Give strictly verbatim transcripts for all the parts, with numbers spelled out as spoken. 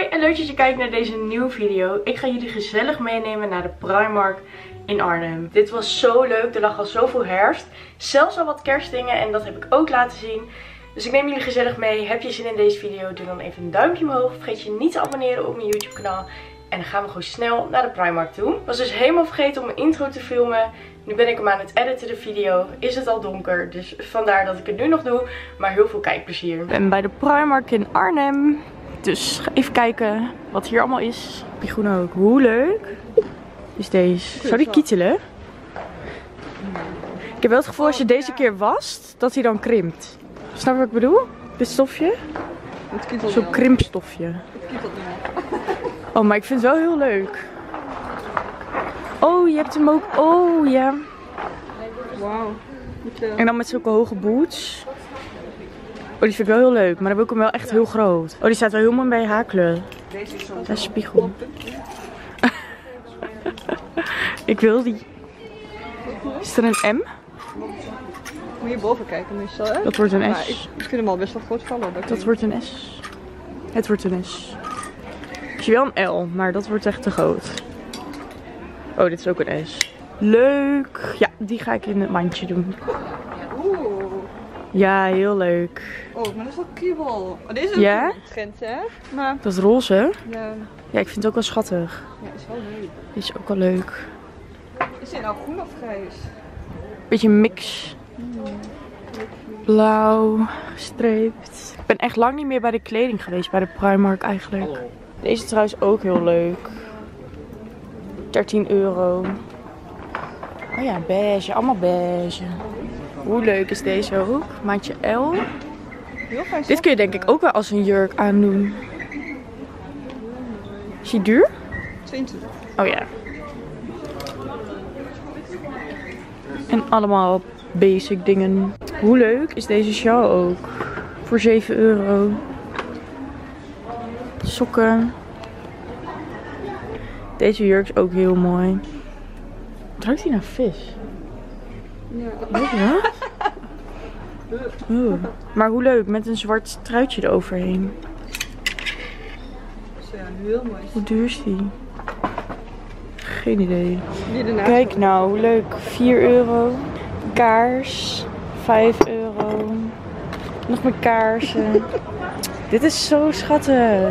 en leuk dat je kijkt naar deze nieuwe video. Ik ga jullie gezellig meenemen naar de Primark in Arnhem. Dit was zo leuk, er lag al zoveel herfst. Zelfs al wat kerstdingen en dat heb ik ook laten zien. Dus ik neem jullie gezellig mee. Heb je zin in deze video? Doe dan even een duimpje omhoog. Vergeet je niet te abonneren op mijn YouTube kanaal. En dan gaan we gewoon snel naar de Primark toe. Ik was dus helemaal vergeten om mijn intro te filmen. Nu ben ik hem aan het editen, de video. Is het al donker, dus vandaar dat ik het nu nog doe. Maar heel veel kijkplezier. Ik ben bij de Primark in Arnhem. Dus ga even kijken wat hier allemaal is. Pigoen ook. Hoe leuk is deze? Zou die kietelen? Ik heb wel het gevoel als je deze keer wast, dat hij dan krimpt. Snap je wat ik bedoel? Dit stofje? Zo'n krimpstofje. Oh, maar ik vind het wel heel leuk. Oh, je hebt hem ook. Oh, ja. Wauw. En dan met zulke hoge boots. Oh, die vind ik wel heel leuk. Maar dan wil ik hem wel echt heel groot. Oh, die staat wel heel mooi bij haarkleur. Deze is Dat is spiegel. Ik wil die. Is er een M? Moet je boven kijken meestal, hè? Dat wordt een Maar S. ik, ik vind hem al best wel groot vallen. Dat, Dat wordt een S. Het wordt een S. Ik zie wel een L, maar dat wordt echt te groot. Oh, dit is ook een S. Leuk. Ja, die ga ik in het mandje doen. Oeh. Ja, heel leuk. Oh, maar dat is wel kriebel. Oh, deze is Ja? ook een trend, hè? Maar, Dat is roze. ja. Ja, ik vind het ook wel schattig. Ja, is wel leuk. Die is ook wel leuk. Is dit nou groen of grijs? Beetje een mix. Blauw, gestreept. Ik ben echt lang niet meer bij de kleding geweest, bij de Primark eigenlijk. Deze is trouwens ook heel leuk. dertien euro. Oh ja, beige. Allemaal beige. Hoe leuk is deze ook? Maatje L. Heel fijn. Dit kun je denk ik ook wel als een jurk aandoen. Is die duur? tweeëntwintig. Oh ja. En allemaal basic dingen. Hoe leuk is deze sjaal ook? Voor zeven euro. Sokken. Deze jurk is ook heel mooi. Ruikt die naar vis? Ja. Weet je dat? Oeh. Maar hoe leuk, met een zwart truitje eroverheen. Ja, heel mooi. Hoe duur is die? Geen idee. Die ernaast. Kijk nou, hoe leuk. vier euro. Kaars. vijf euro. Nog meer kaarsen. Dit is zo schattig.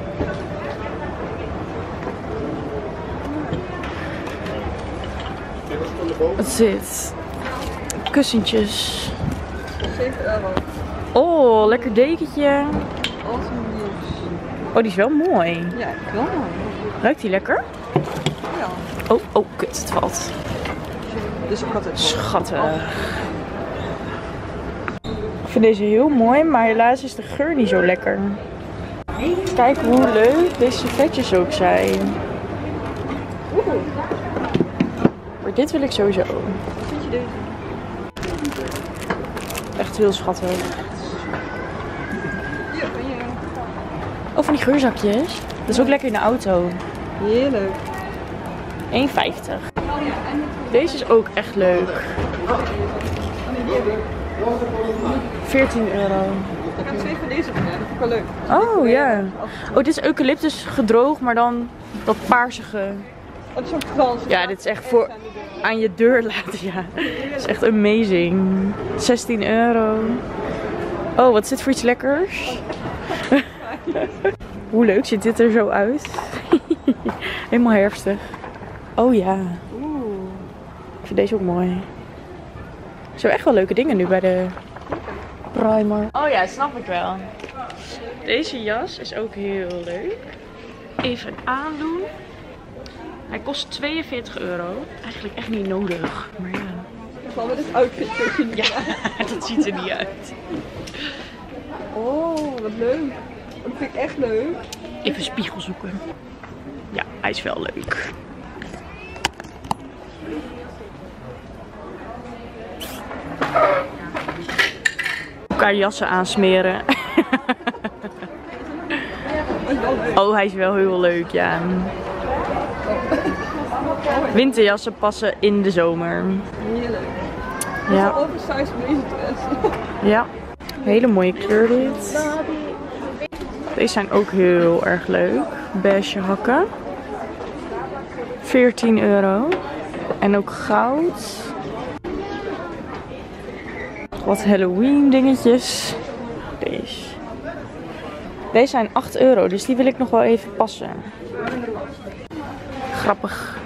Wat is dit? Kussentjes. zeven euro. Oh, lekker dekentje. Awesome nieuws. Oh, die is wel mooi. Ja, wel mooi. Ruikt die lekker? Ja. Oh, oh, kut, het valt. Dus ook altijd Schattig. Ik vind deze heel mooi, maar helaas is de geur niet zo lekker. Kijk hoe leuk deze servetjes ook zijn. Oeh. Maar dit wil ik sowieso. Wat vind je deze? Echt heel schattig. Hier ben je. Oh, van die geurzakjes. Dat is ook lekker in de auto. Heerlijk. één vijftig. Deze is ook echt leuk. veertien euro. Ik heb twee van deze van, ja. Dat vind ik wel leuk. Oh ja. Oh, dit is eucalyptus gedroogd, maar dan dat paarsige. Oh, dat is ook Frans. Ja, dit is echt voor aan je deur laten. Ja, dat is echt amazing. zestien euro. Oh, wat is dit voor iets lekkers? Hoe leuk ziet dit er zo uit? Helemaal herfstig. Oh ja. Oeh. Ik vind deze ook mooi. Er zijn echt wel leuke dingen nu bij de Primark. Oh ja, snap ik wel. Deze jas is ook heel leuk. Even aandoen. Hij kost tweeënveertig euro. Eigenlijk echt niet nodig. Maar ja. Wel met het outfit. Ja, dat ziet er niet uit. Oh, wat leuk. Dat vind ik echt leuk. Even een spiegel zoeken. Ja, hij is wel leuk. Elkaar jassen aansmeren. Oh, hij is wel heel leuk, ja. Winterjassen passen in de zomer. Heerlijk. Ja. Oversized blazer dress. Ja. Hele mooie kleur dit. Deze zijn ook heel erg leuk. Beige hakken. veertien euro. En ook goud. Wat Halloween dingetjes. Deze. Deze zijn acht euro, dus die wil ik nog wel even passen. Grappig.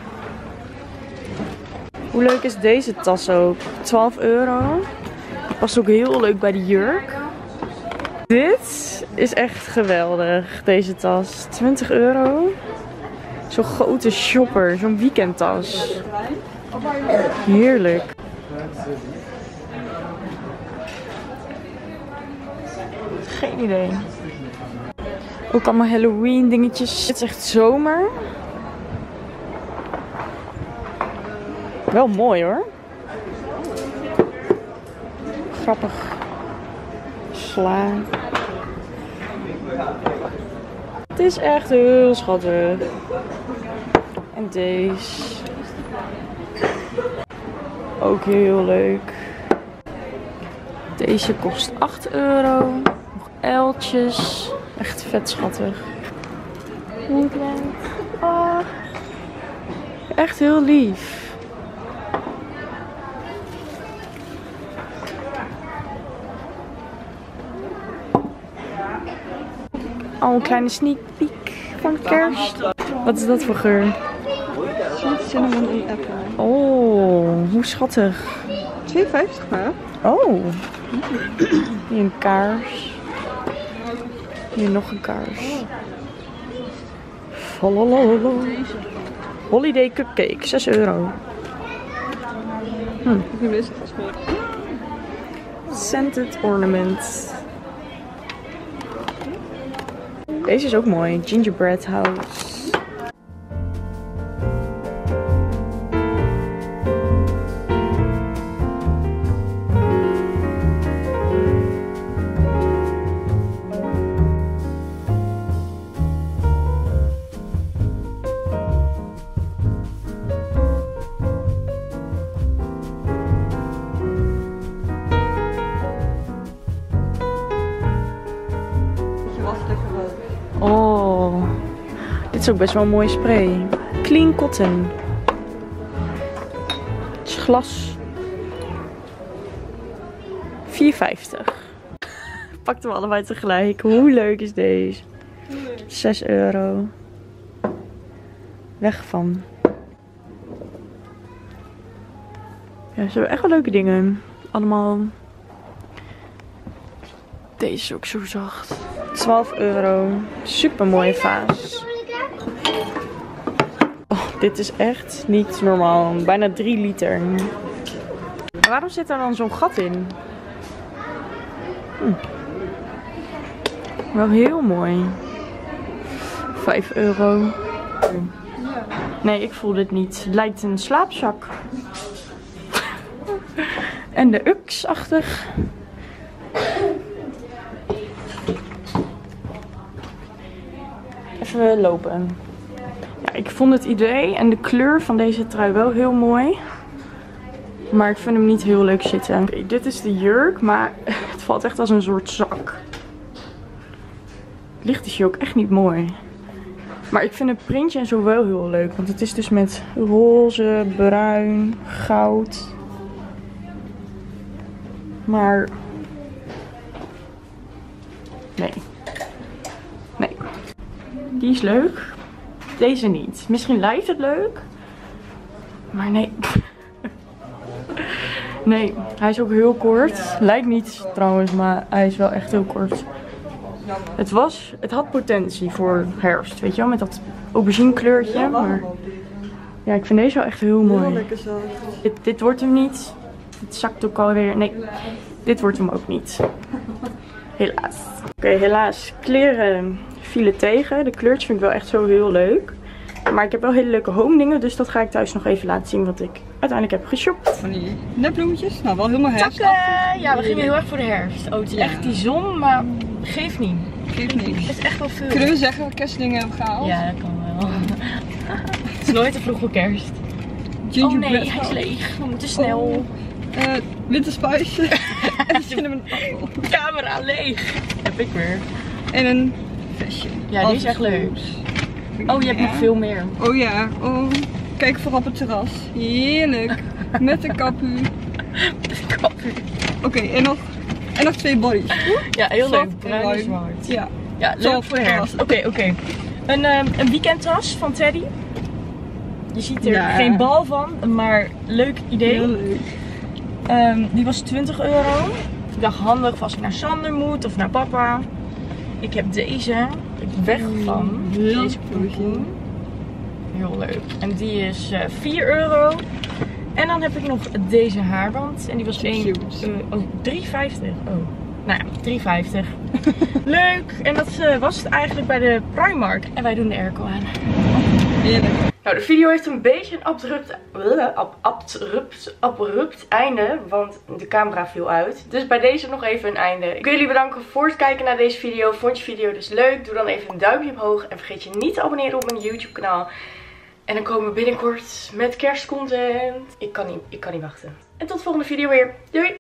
Hoe leuk is deze tas ook? twaalf euro. Past ook heel leuk bij de jurk. Dit is echt geweldig, deze tas. twintig euro. Zo'n grote shopper, zo'n weekendtas. Heerlijk. Geen idee. Ook allemaal Halloween dingetjes. Het is echt zomer. Wel mooi hoor. Grappig. Sla. Het is echt heel schattig. En deze. Ook heel leuk. Deze kost acht euro. Nog uiltjes. Echt vet schattig. Oh. Echt heel lief. Al een kleine sneak peek van kerst. Wat is dat voor geur? Sweet cinnamon en apple. Oh, hoe schattig. twee vijftig maar. Oh. Hier een kaars. Hier nog een kaars. Lalalala. Holiday cupcake, zes euro. Hm. Ik heb deze vastgelegd. Scented ornament. Deze is ook mooi. Gingerbread house. Oh, dit is ook best wel een mooie spray. Clean cotton. Het is glas. vier vijftig. Pakten we allebei tegelijk. Hoe leuk is deze? zes euro. Weg van. Ja, ze hebben echt wel leuke dingen. Allemaal. Deze is ook zo zacht. twaalf euro. Super mooie vaas. Oh, dit is echt niet normaal. Bijna drie liter. Maar waarom zit er dan zo'n gat in? Hm. Wel heel mooi. vijf euro. Nee, ik voel dit niet. Het lijkt een slaapzak. En de Ux-achtig. Even lopen. Ja, ik vond het idee en de kleur van deze trui wel heel mooi. Maar ik vind hem niet heel leuk zitten. Okay, dit is de jurk, maar het valt echt als een soort zak. Het licht is hier ook echt niet mooi. Maar ik vind het printje en zo wel heel leuk. Want het is dus met roze, bruin, goud. Maar nee. Nee. Die is leuk. Deze niet. Misschien lijkt het leuk. Maar nee. Nee, hij is ook heel kort. Lijkt niet trouwens, maar hij is wel echt heel kort. Het was, het had potentie voor herfst, weet je wel, met dat aubergine kleurtje. Maar ja, ik vind deze wel echt heel mooi. Heel lekker zo. Dit, dit wordt hem niet. Het zakt ook alweer. Nee, dit wordt hem ook niet. Helaas. Oké, okay, helaas. Kleren vielen tegen. De kleurtjes vind ik wel echt zo heel leuk. Maar ik heb wel hele leuke home dingen, dus dat ga ik thuis nog even laten zien wat ik uiteindelijk heb geshopt. Van die nepbloemetjes. Nou, wel helemaal herfst. Takken! Ja, we gingen heel erg voor de herfst. Oh, het is ja. echt die zon, maar geeft niet. Geeft niet. Het is echt wel veel. Kunnen we zeggen dat we kerstdingen hebben gehaald? Ja, dat kan wel. Het is nooit te vroeg voor kerst. Oh nee, hij is leeg. We moeten snel. Oh. Uh, winterspice. En cinnamon appel. Camera leeg. Heb ik weer. En een vestje. Ja, die is echt leuk. Oh, je hebt ja. nog veel meer. Oh ja, oh. Kijk voor op het terras. Heerlijk. Met een kapu. Kapu. Oké, okay, en, nog, en nog twee bodies. Ja, heel Soft leuk. Bruin en zwart. Ja. Ja, leuk voor de herfst. Oké, oké. Okay. Een, um, een weekendtas van Teddy. Je ziet er ja. geen bal van, maar leuk idee. Heel leuk. Um, die was twintig euro. Ik dacht handig als ik naar Sander moet of naar papa. Ik heb deze. Ik weg van. Heel deze poepel. Heel leuk. En die is uh, vier euro. En dan heb ik nog deze haarband. En die was één, uh, oh, drie vijftig. Oh. Nou ja, drie vijftig. Leuk. En dat uh, was het eigenlijk bij de Primark. En wij doen de airco aan. Heerlijk. Nou, de video heeft een beetje een abrupt, uh, ab, abrupt, abrupt einde, want de camera viel uit. Dus bij deze nog even een einde. Ik wil jullie bedanken voor het kijken naar deze video. Vond je video dus leuk? Doe dan even een duimpje omhoog en vergeet je niet te abonneren op mijn YouTube kanaal. En dan komen we binnenkort met kerstcontent. Ik kan niet, ik kan niet wachten. En tot de volgende video weer. Doei!